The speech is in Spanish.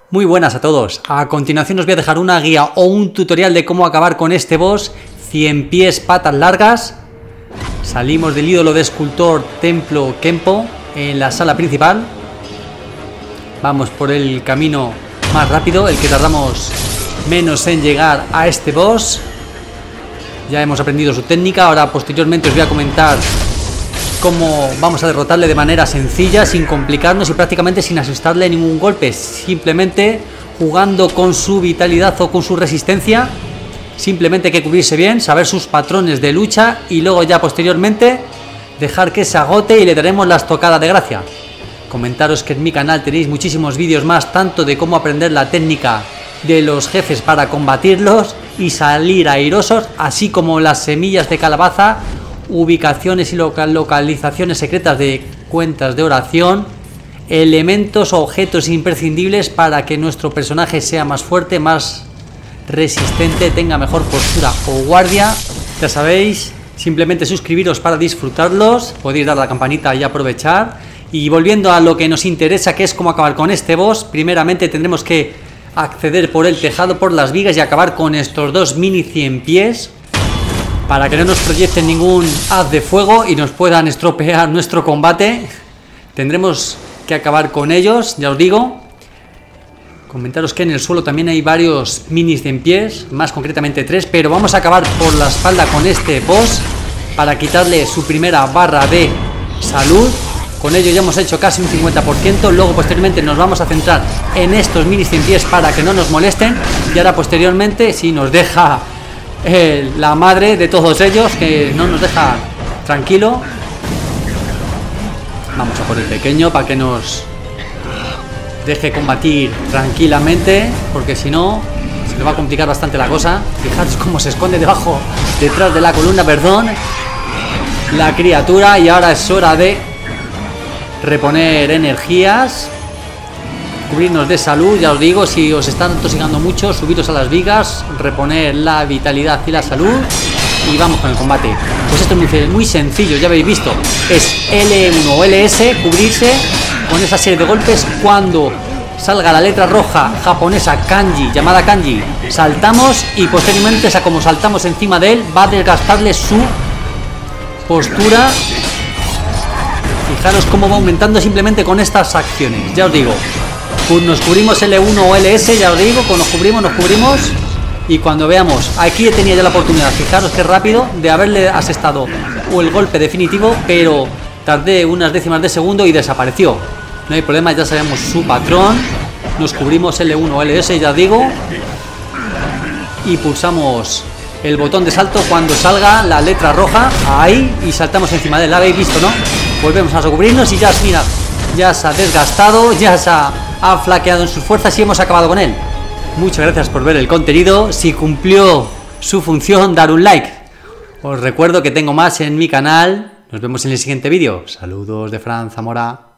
Muy buenas a todos. A continuación os voy a dejar una guía o un tutorial de cómo acabar con este boss 100 pies patas largas. Salimos del ídolo de escultor Templo Kempo en la sala principal. Vamos por el camino más rápido, el que tardamos menos en llegar a este boss. Ya hemos aprendido su técnica, ahora posteriormente os voy a comentar cómo vamos a derrotarle de manera sencilla, sin complicarnos y prácticamente sin asustarle ningún golpe, simplemente jugando con su vitalidad o con su resistencia. Simplemente hay que cubrirse bien, saber sus patrones de lucha y luego ya posteriormente dejar que se agote y le daremos la estocada de gracia. Comentaros que en mi canal tenéis muchísimos vídeos más, tanto de cómo aprender la técnica de los jefes para combatirlos y salir airosos, así como las semillas de calabaza, ubicaciones y localizaciones secretas de cuentas de oración, elementos o objetos imprescindibles para que nuestro personaje sea más fuerte, más resistente, tenga mejor postura o guardia. Ya sabéis, simplemente suscribiros para disfrutarlos, podéis dar a la campanita y aprovechar. Y volviendo a lo que nos interesa, que es cómo acabar con este boss, primeramente tendremos que acceder por el tejado, por las vigas y acabar con estos dos mini 100 pies para que no nos proyecten ningún haz de fuego y nos puedan estropear nuestro combate. Tendremos que acabar con ellos, ya os digo. Comentaros que en el suelo también hay varios mini 100 pies, más concretamente 3, pero vamos a acabar por la espalda con este boss para quitarle su primera barra de salud. Con ello ya hemos hecho casi un 50%, luego posteriormente nos vamos a centrar en estos mini 100 pies para que no nos molesten y ahora posteriormente, si nos deja la madre de todos ellos, que no nos deja tranquilo, vamos a por el pequeño para que nos deje combatir tranquilamente, porque si no se nos va a complicar bastante la cosa. Fijaros cómo se esconde detrás de la columna, perdón, la criatura. Y ahora es hora de reponer energías, cubrirnos de salud. Ya os digo, si os están atosigando mucho, subiros a las vigas, reponer la vitalidad y la salud y vamos con el combate. Pues esto es muy sencillo, ya habéis visto, es L1 o LS, cubrirse con esa serie de golpes. Cuando salga la letra roja japonesa kanji, llamada kanji, saltamos y posteriormente, como saltamos encima de él, va a desgastarle su postura. Fijaros cómo va aumentando simplemente con estas acciones. Ya os digo, nos cubrimos L1 o LS, ya os digo, cuando nos cubrimos. Y cuando veamos, aquí tenía ya la oportunidad, fijaros qué rápido, de haberle asestado o el golpe definitivo, pero tardé unas décimas de segundo y desapareció. No hay problema, ya sabemos su patrón. Nos cubrimos L1 o LS, ya os digo, y pulsamos el botón de salto cuando salga la letra roja, ahí, y saltamos encima de él. ¿La habéis visto, no? Volvemos a cubrirnos y ya, mira, ya se ha desgastado, ya se ha flaqueado en sus fuerzas y hemos acabado con él. Muchas gracias por ver el contenido. Si cumplió su función, dar un like. Os recuerdo que tengo más en mi canal. Nos vemos en el siguiente vídeo. Saludos de Fran Zamora.